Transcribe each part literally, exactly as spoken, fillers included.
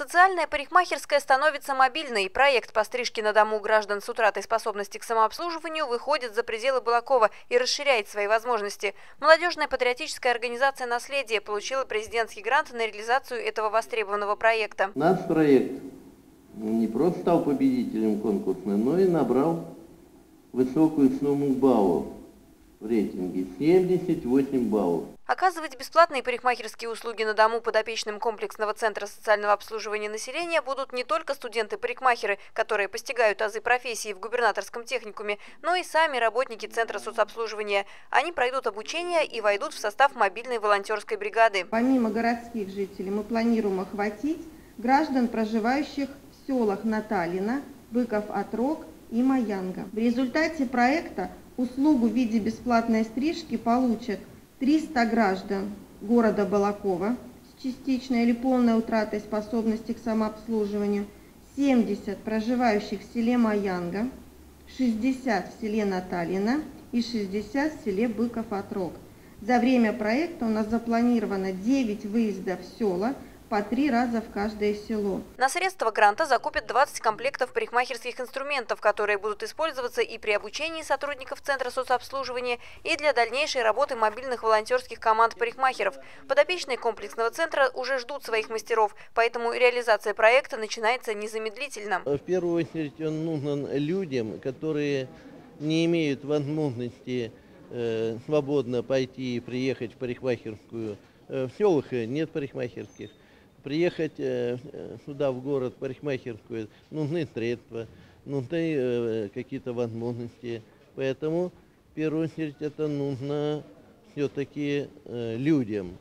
Социальная парикмахерская становится мобильной. Проект по стрижке на дому граждан с утратой способности к самообслуживанию выходит за пределы Балакова и расширяет свои возможности. Молодежная патриотическая организация «Наследие» получила президентский грант на реализацию этого востребованного проекта. Наш проект не просто стал победителем конкурса, но и набрал высокую сумму баллов в рейтинге – семьдесят восемь баллов. Оказывать бесплатные парикмахерские услуги на дому подопечным комплексного центра социального обслуживания населения будут не только студенты-парикмахеры, которые постигают азы профессии в губернаторском техникуме, но и сами работники центра соцобслуживания. Они пройдут обучение и войдут в состав мобильной волонтерской бригады. Помимо городских жителей мы планируем охватить граждан, проживающих в селах Наталина, Быков-Отрог и Маянга. В результате проекта услугу в виде бесплатной стрижки получат триста граждан города Балакова с частичной или полной утратой способности к самообслуживанию, семьдесят проживающих в селе Маянга, шестьдесят в селе Наталина и шестьдесят в селе Быков-Отрог. За время проекта у нас запланировано девять выездов в села, по три раза в каждое село. На средства гранта закупят двадцать комплектов парикмахерских инструментов, которые будут использоваться и при обучении сотрудников Центра соцобслуживания, и для дальнейшей работы мобильных волонтерских команд парикмахеров. Подопечные комплексного центра уже ждут своих мастеров, поэтому реализация проекта начинается незамедлительно. В первую очередь он нужен людям, которые не имеют возможности э, свободно пойти и приехать в парикмахерскую. В селах нет парикмахерских. Приехать э, сюда, в город, парикмахерскую, нужны средства, нужны э, какие-то возможности. Поэтому, в первую очередь, это нужно все-таки э, людям.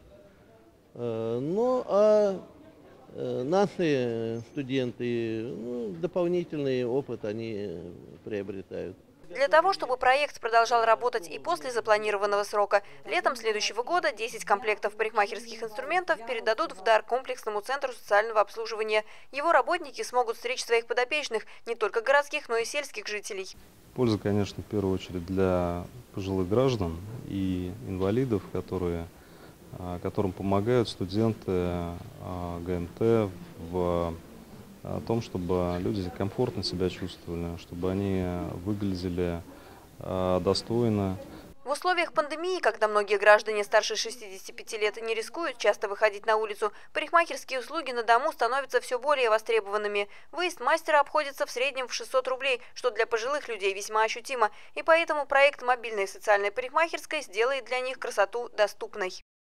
Э, ну, а э, наши студенты, ну, дополнительный опыт они приобретают. Для того, чтобы проект продолжал работать и после запланированного срока, летом следующего года десять комплектов парикмахерских инструментов передадут в дар комплексному центру социального обслуживания. Его работники смогут стричь своих подопечных, не только городских, но и сельских жителей. Польза, конечно, в первую очередь для пожилых граждан и инвалидов, которые, которым помогают студенты ГМТ в о том, чтобы люди комфортно себя чувствовали, чтобы они выглядели э, достойно. В условиях пандемии, когда многие граждане старше шестидесяти пяти лет не рискуют часто выходить на улицу, парикмахерские услуги на дому становятся все более востребованными. Выезд мастера обходится в среднем в шестьсот рублей, что для пожилых людей весьма ощутимо. И поэтому проект мобильной социальной парикмахерской сделает для них красоту доступной.